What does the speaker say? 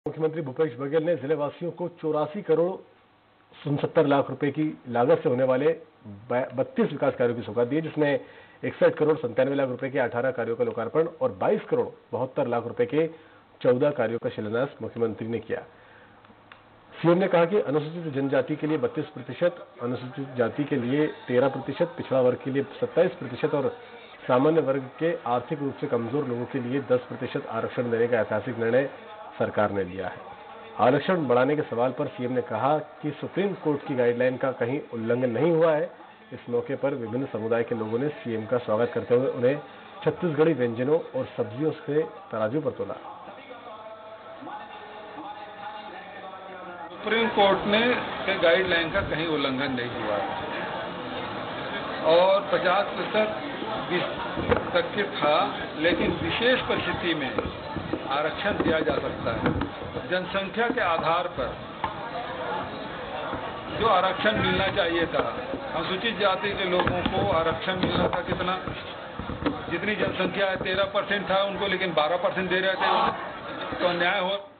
मुख्यमंत्री भूपेश बघेल ने जिले वासियों को 84 करोड़ 69 लाख रुपए की लागत से होने वाले 32 विकास कार्यों की सौगात दी, जिसमें 61 करोड़ 97 लाख रुपए के 18 कार्यों का लोकार्पण और 22 करोड़ 72 लाख रुपए के 14 कार्यों का शिलान्यास मुख्यमंत्री ने किया। सीएम ने कहा कि अनुसूचित जनजाति के लिए 32%, अनुसूचित जाति के लिए 13%, पिछड़ा वर्ग के लिए 27% और सामान्य वर्ग के आर्थिक रूप से कमजोर लोगों के लिए 10% आरक्षण देने का ऐतिहासिक निर्णय सरकार ने लिया है। आरक्षण बढ़ाने के सवाल पर सीएम ने कहा कि सुप्रीम कोर्ट की गाइडलाइन का कहीं उल्लंघन नहीं हुआ है। इस मौके पर विभिन्न समुदाय के लोगों ने सीएम का स्वागत करते हुए उन्हें छत्तीसगढ़ी व्यंजनों और सब्जियों से तराजू पर तोला। सुप्रीम कोर्ट ने के गाइडलाइन का कहीं उल्लंघन नहीं हुआ और 50% तक के था, लेकिन विशेष परिस्थिति में आरक्षण दिया जा सकता है। जनसंख्या के आधार पर जो आरक्षण मिलना चाहिए था, अनुसूचित जाति के लोगों को आरक्षण मिलना था कितना, जितनी जनसंख्या है 13% था उनको, लेकिन 12% दे रहे थे, तो अन्याय हो